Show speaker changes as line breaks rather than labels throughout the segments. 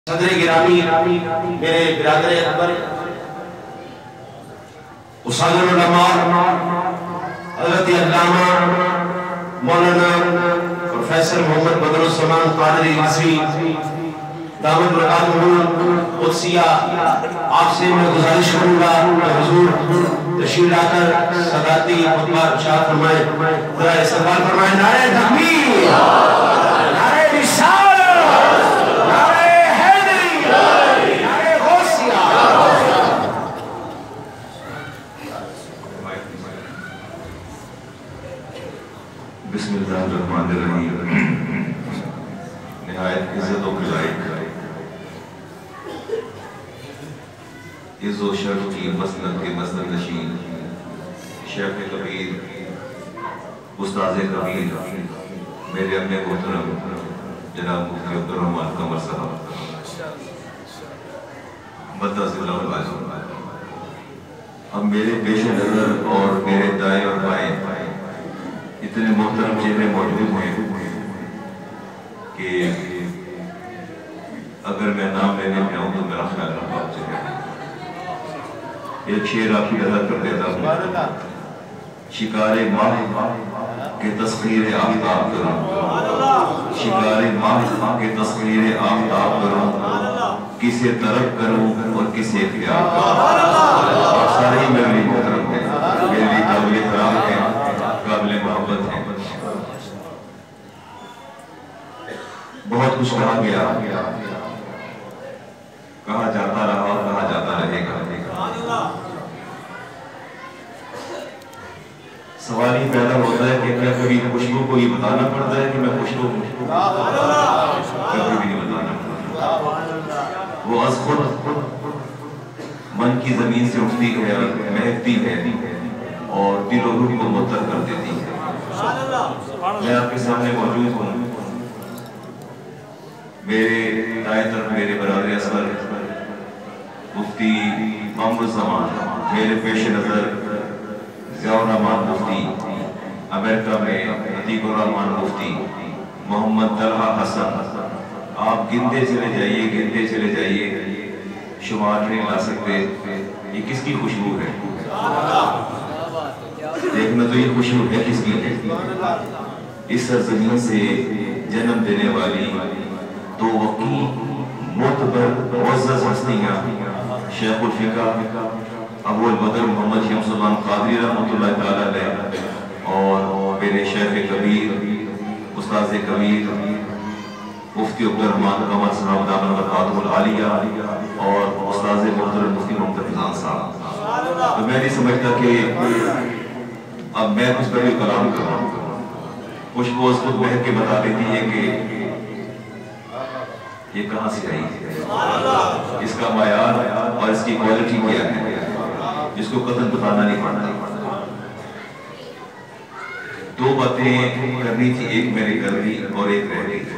صدر گرامی میرے برادر اکبر استاد العلماء حضرت علامہ مولانا پروفیسر محمد بدر السمان قادری رضوی دامت برکاتہ قدسیہ، آپ سے میں گزارش کروں گا کہ حضور تشریف لا کر صداقتی خطبہ ارشاد فرمائیں، ذرا استقبال فرمائیں۔ نعرہ تکبیر، نعرہ رسالت، نعرہ حیدری، نعرہ غوثیہ۔
بسم اللہ الرحمن الرحیم۔ نہایت عزت و لائق عز و شرف کی مسند کے مسند نشین شیخ کبیر استاذ کبیر میرے اپنے محترم جناب مفتی عبدالرحمن قمر صاحب مدد اللہ علیہ، اب میرے پیش نظر اور میرے دائیں اور بائیں اتنے محترم چہرے موجود ہیں کہ اگر میں نام لینے پہ آؤں تو میرا خیال رہا آپ سے ایک شعر آپ کی ادا کر دیتا ہوں۔ شکار ماہ کے تسخیر آفتاب کروں، شکار ماہ کے تسخیر آفتاب کروں، کسے طرف کروں اور کسے اختیار کروں۔ اور سارے ہی میرے لیے محترم ہیں، میرے لیے قابل احترام ہیں، قابل محبت ہیں۔ بہت کچھ کہا گیا، کہا جاتا رہا اور کہا جاتا رہے گا۔ سوال ہی پیدا ہوتا ہے کہ کیا کبھی خوشبو کو یہ بتانا پڑتا ہے کہ میں خوشبو ہوں؟ کبھی بھی نہیں بتانا پڑتا، وہ از خود من کی زمین سے اٹھتی ہے، مہکتی ہے اور دل و روح کو معطر کر دیتی ہے۔ میں آپ کے سامنے موجود ہوں، میرے دائیں طرف میرے برادر اصغر مفتی محمد الزمان، میرے پیش نظر ضیاء الرحمان مفتی، امریکہ میں عتیق الرحمان مفتی، محمد طلحہ حسن۔ آپ گنتے چلے جائیے، گنتے چلے جائیے، شمار نہیں لا سکتے۔ یہ کس کی خوشبو ہے؟ دیکھنا تو یہ خوشبو ہے کس کی ہے؟ اس سرزمین سے جنم دینے والی دو وقی معتبر معزز ہستیاں شیخ الفقہ ابو البدر محمد شمس اللہ قادری رحمۃ اللہ تعالیٰ علیہ اور میرے شیخ کبیر استاذ کبیر مفتی عبدالرحمن قمر صاحب دامت برکاتہ العالیہ اور استاذ محترم مفتی محمد فیضان صاحب۔ تو میں نہیں سمجھتا کہ اب میں کچھ بڑے کلام کروں، خوشبو اس خود مہک کے بتا دیتی ہے کہ یہ کہاں سے آئی ہے، اس کا معیار اور اس کی کوالٹی کیا ہے، جس کو قطعاً بتانا نہیں پڑتا۔ دو باتیں کرنی تھی، ایک میں نے کر دی اور ایک رہ گئی۔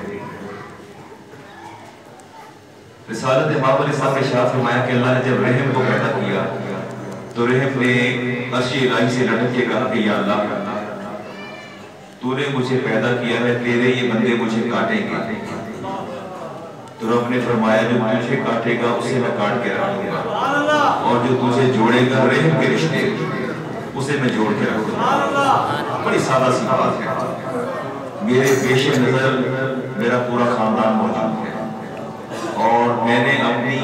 رسالت امام علیہ السلام نے ارشاد فرمایا کہ اللہ نے جب رحم کو پیدا کیا تو رحم نے عرش الہی سے لٹک کے کہا کہ یا اللہ، تو نے مجھے پیدا کیا ہے، تیرے یہ بندے مجھے کاٹیں گے، تو رب نے فرمایا جو تجھے کاٹے گا اسے میں کاٹ کے رکھوں گا، اور جو تجھے جوڑے گا رحم کے رشتے اسے میں جوڑ کے رکھوں گا۔ بڑی سادہ سی بات ہے، میرے پیش نظر میرا پورا خاندان موجود ہے اور میں نے اپنی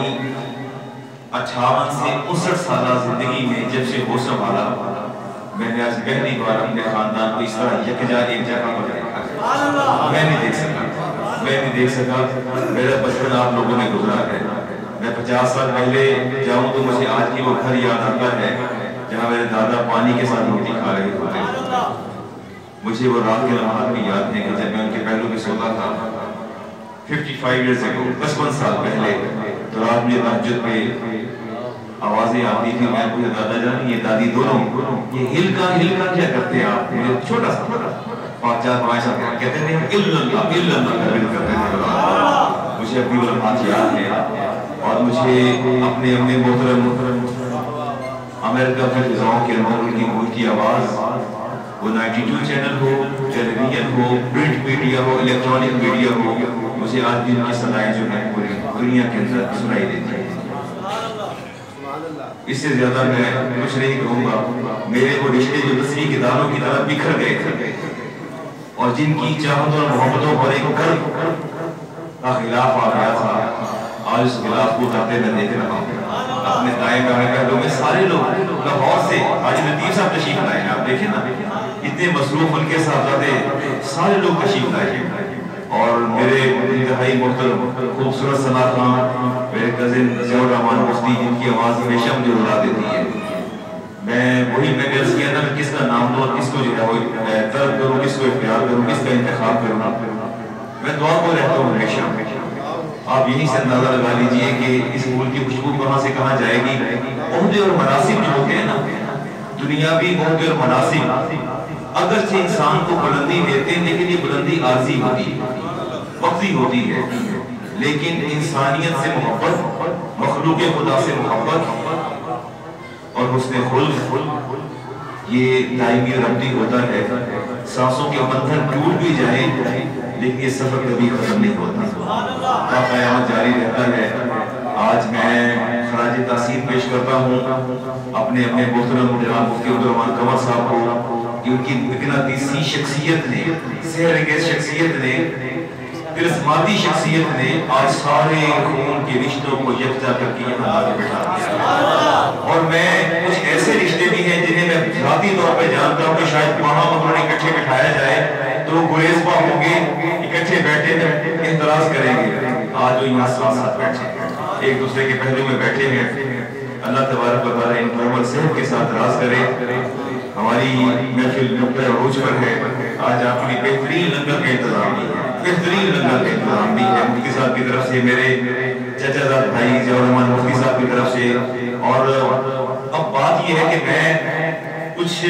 58 سے 59 سالہ زندگی میں جب سے ہوش سنبھالا میں نے آج پہلی بار اپنے خاندان کو اس طرح یکجا ایک جگہ پر دیکھا ہے۔ میں نہیں دیکھ سکا، میرا بچپن آپ لوگوں نے گزرا ہے۔ میں 50 سال پہلے جاؤں تو مجھے آج کی وہ گھر یاد آتا ہے جہاں میرے دادا پانی کے ساتھ روٹی کھا رہے ہوتے۔ مجھے وہ رات کے لمحات بھی یاد ہیں کہ جب میں ان کے پہلو میں سوتا تھا 55 ایئرز اگو، 55 سال پہلے، تو رات میں تہجد پہ آوازیں آتی تھی، میں پوچھا دادا جان یہ دادی دونوں یہ ہل کا کیا کرتے ہیں آپ؟ مجھے چھوٹا سا 4-5 سال کہتے تھے اللہ کرتے تھے۔ مجھے اپنی وہ لمحات یاد ہے اور مجھے اپنے محترم امریکہ میں فضاؤں کے اندر ان کی گونجتی آواز، وہ 92 چینل ہو، ٹیلی ویژن ہو، پرنٹ میڈیا ہو، الیکٹرانک میڈیا ہو، مجھے آج بھی ان کی صدائیں جو ہیں پوری دنیا کے اندر سنائی دیتی ہیں۔ اس سے زیادہ میں کچھ نہیں کہوں گا۔ میرے وہ رشتے جو تصویر کے دانوں کی طرح بکھر گئے تھے اور جن کی چاہتوں اور محبتوں پر ایک قلب کا خلاف آ گیا تھا، آج اس خلاف کو کرتے میں دیکھ رہا ہوں۔ اپنے دائیں بائیں پہلوں میں سارے لوگ لاہور سے حاجی لطیف صاحب تشریف لائے ہیں، آپ دیکھیں نا اتنے مصروف ان کے صاحبزادے سارے لوگ تشریف لائے ہیں، اور میرے انتہائی محترم خوبصورت ثنا خان، میرے کزن ضیاء الرحمان مفتی، جن کی آواز ہمیشہ مجھے رلا دیتی ہے۔ میں نے عرض کیا تھا میں کس کا نام دوں اور کس کو جو ہے وہ طلب کروں، کس کو اختیار کروں، کس کا انتخاب کروں۔ میں دعا کو رہتا ہوں ہمیشہ۔ آپ یہیں سے اندازہ لگا لیجئے کہ اس پھول کی خوشبو کہاں سے کہاں جائے گی۔ عہدے اور مناصب جو ہوتے ہیں نا، دنیاوی عہدے اور مناصب اگرچہ انسان کو بلندی دیتے ہیں، لیکن یہ بلندی عارضی ہوتی ہے، وقتی ہوتی ہے، لیکن انسانیت سے محبت، مخلوق خدا سے محبت اور حسن خلق یہ دائمی اور ابدی ہوتا ہے۔ سانسوں کے بندھن ٹوٹ بھی جائیں لیکن یہ سفر کبھی ختم نہیں ہوتا، قیامت جاری رہتا ہے۔ آج میں خراج تحسین پیش کرتا ہوں اپنے محترم جناب مفتی عبدالرحمان قمر صاحب کو کہ ان کی مقناطیسی شخصیت نے، سحر انگیز شخصیت نے، کرسماتی شخصیت نے آج سارے خون کے رشتوں کو یکجا کر کے یہاں آگے بٹھا دیا۔ اور میں کچھ ایسے رشتے بھی ہیں جنہیں میں ذاتی طور پہ جانتا ہوں کہ شاید وہاں انہیں اکٹھے بٹھایا جائے تو وہ گریز پا ہوں گے، اکٹھے بیٹھے اعتراض کریں گے۔ آج وہ یہاں ساتھ بیٹھے ہیں، ایک دوسرے کے پہلو میں بیٹھے ہیں۔ اللہ تبارک و تعالیٰ ان پر صحت کے ساتھ راز کرے۔ ہماری محفل نقطۂ عروج پر ہے، آج آپ کی بہترین لنگر کا انتظام بھی ہے، بہترین لنگر کا انتظام بھی ہے مفتی صاحب کی طرف سے، میرے چچا زاد بھائی ضیاء الرحمان مفتی صاحب کی طرف سے۔ اور اب بات یہ ہے کہ میں کچھ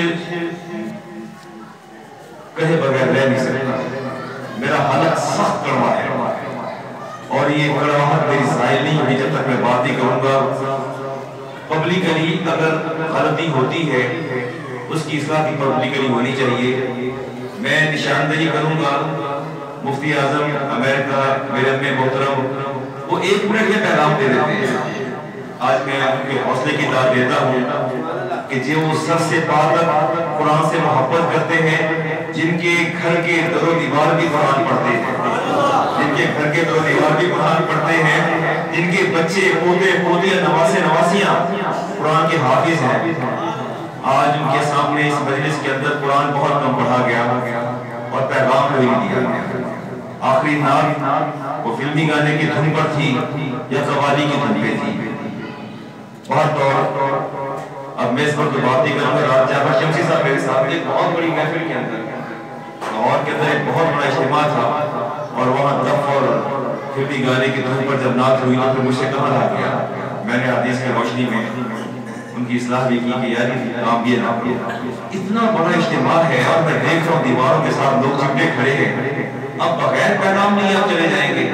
کہے بغیر رہ نہیں سکتا، میرا حالت سخت کڑوا ہے اور یہ کڑواہٹ میری ظاہر نہیں ہوئی جب تک میں بات نہیں کروں گا۔ پبلکلی اگر غلطی ہوتی ہے اس کی اصلاح بھی پبلکلی ہونی چاہیے۔ میں نشاندہی کروں گا، مفتی اعظم امریکہ میرے اپنے محترم وہ 1 منٹ یہ پیغام دے دیتے ہیں۔ آج میں ان کے حوصلے کی داد دیتا ہوں کہ جو وہ سر سے پا تک قرآن سے محبت کرتے ہیں، جن کے گھر کے در و دیوار بھی قرآن پڑھتے ہیں، جن کے گھر کے در و دیوار بھی قرآن پڑھتے ہیں، جن کے بچے پوتے پوتیاں نواسے نواسیاں قرآن کے حافظ ہیں، آج ان کے سامنے اس مجلس کے اندر قرآن بہت کم پڑھا گیا اور پیغام کوئی نہیں دیا گیا۔ آخری نعت وہ فلمی گانے کی دھن پر تھی یا قوالی کی دھن پہ تھی، بہت طور اب میں اس پر تو بات نہیں کروں گا۔ رات جعفر شمسی صاحب میرے ساتھ ایک بہت بڑی محفل کے اندر، لاہور کے اندر ایک بہت بڑا اجتماع تھا اور وہاں دف اور فلمی گانے کی دھن پر جب نعت ہوئی تو پھر مجھ سے کہا لا گیا، میں نے حدیث کی روشنی میں ان کی اصلاح بھی کی کہ یار کام یہ نہ کرو۔ اتنا بڑا اجتماع ہے اور میں دیکھ رہا ہوں دیواروں کے ساتھ لوگ چپٹے کھڑے ہیں، اب بغیر پیغام نہیں آپ چلے جائیں گے۔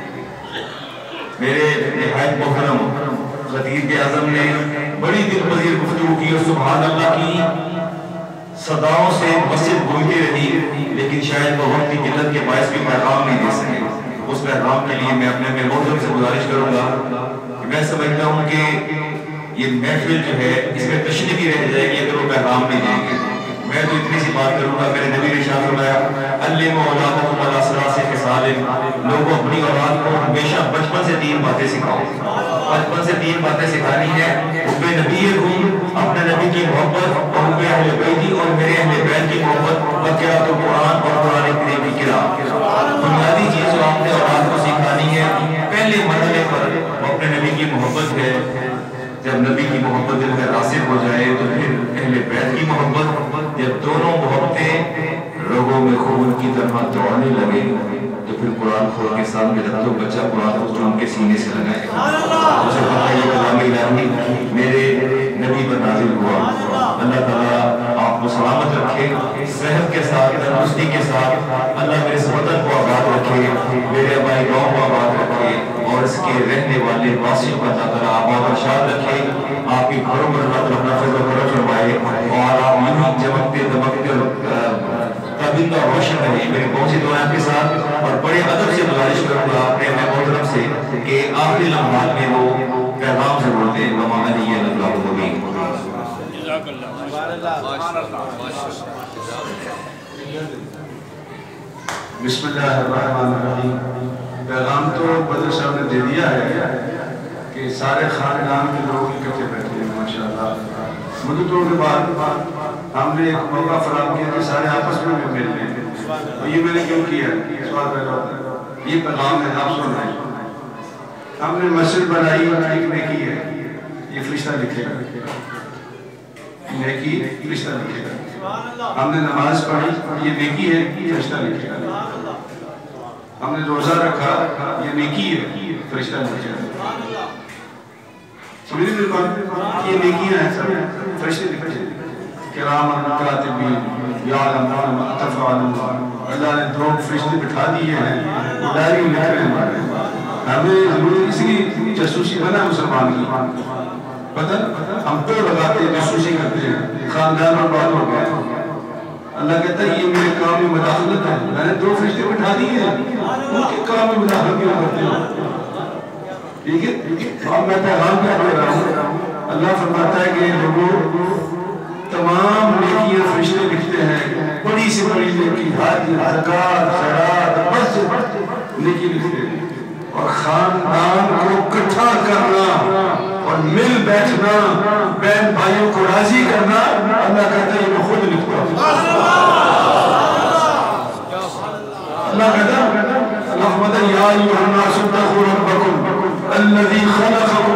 میرے نہایت محترم خطیب اعظم نے بڑی دل پذیر گفتگو کی اور سبحان اللہ کی صداؤں سے مسجد گونجتی رہی، لیکن شاید وہ وقت کی قلت کے باعث بھی پیغام نہیں دے سکے۔ اس پیغام کے لیے میں اپنے محترم سے گزارش کروں گا کہ میں سمجھتا ہوں کہ یہ محفل جو ہے اس میں تشریح رہ جائے گی اگر وہ پیغام نہیں دیں گے۔ میں تو اتنی سی بات کروں گا، میرے نبی نے ارشاد فرمایا علموا اولادکم علی ثلاث خصال، لوگوں اپنی اولاد کو ہمیشہ بچپن سے 3 باتیں سکھاؤ، بچپن سے 3 باتیں سکھانی ہے۔ حب نبیکم، اپنے نبی کی محبت، اور حب اہل بیتی اور میرے اہل بیت کی محبت، وقراءۃ القرآن اور قرآن کریم کی قراءت۔ بنیادی چیز جو آپ نے اولاد کو سکھانی ہے پہلے مرحلے پر وہ اپنے نبی کی محبت ہے۔ جب نبی کی محبت دل میں راسخ ہو جائے تو پھر اہل بیت کی محبت، جب دونوں محبتیں رگوں میں خون کی طرح دوڑنے لگے تو پھر قرآن کھول کے سامنے رکھ دو، بچہ قرآن کو چوم کے سینے سے لگائے گا۔ مجھے پتہ ہے یہ کلام الہی میرے نبی پر نازل ہوا۔ اللہ تعالیٰ آپ کو سلامت رکھے، صحت کے ساتھ، تندرستی کے ساتھ۔ اللہ میرے اس وطن کو آباد رکھے، میرے آبائی گاؤں کو آباد رکھے اور اس کے رہنے والے واسیوں کا اللہ تعالیٰ آباد و شاد رکھے۔ آپ کے گھروں میں اللہ تعالیٰ اپنا فضل و کرم فرمائے اور آپ یوں ہی چمکتے دمکتے تابندہ روشن رہے. میری بہت سی دعائیں آپ کے ساتھ اور بڑے ادب سے گزارش کروں گا اپنے محترم سے کہ آخری لمحات میں وہ پیغام ضرور دیں. وما علی اللہ مبین.
بسم اللہ الرحمن الرحیم. پیغام تو بدر صاحب نے دے دیا ہے کہ سارے خاندان کے لوگ اکٹھے بیٹھے ہیں ماشاءاللہ. مدتوں کے بعد ہم نے ایک موقع فراہم کیا کہ سارے آپس میں بھی مل لیں. اور یہ میں نے کیوں کیا ہے سوال پیدا ہوتا ہے. یہ پیغام ہے آپ سن رہے ہیں. ہم نے مسجد بنائی ایک نیکی ہے یہ فرشتہ لکھے گا. نیکی فرشتہ لکھے گا. ہم نے نماز پڑھی یہ نیکی ہے فرشتہ لکھے گا. ہم نے روزہ رکھا یہ نیکی ہے فرشتہ لکھے گا. سمجھے میری بات؟ یہ نیکیاں ہیں سب فرشتے لکھے ہیں. کراماً کاتبین یعلمون ما تفعلون. اللہ نے 2 فرشتے بٹھا دیے ہیں وہ ڈائری لکھ رہے ہیں. ہمیں ضرورت اس کی جاسوسی بنا مسلمان کی پتہ ہم تو لگاتے ہیں جاسوسی کرتے ہیں خاندان اور بات ہو گئے. اللہ کہتا ہے یہ میرے کام میں مداخلت ہے. میں نے 2 فرشتے بٹھا دیے ہیں ان کے کام میں مداخلت کیوں کرتے ہیں؟ ٹھیک ہے. اب میں پیغام کیا دے رہا ہوں. اللہ فرماتا ہے کہ لوگوں تمام نیکیاں فرشتے لکھتے ہیں. بڑی سے بڑی نیکی حج زکات خیرات مسجد نیکی لکھتے ہیں. اور خاندان کو اکٹھا کرنا اور مل بیٹھنا بہن بھائیوں کو راضی کرنا اللہ کہتا ہے یہ میں خود لکھتا ہوں. اللہ کہتا ہے اللہ فرماتا ہے یا ایھا الناس اتقوا ربکم الذی خلقکم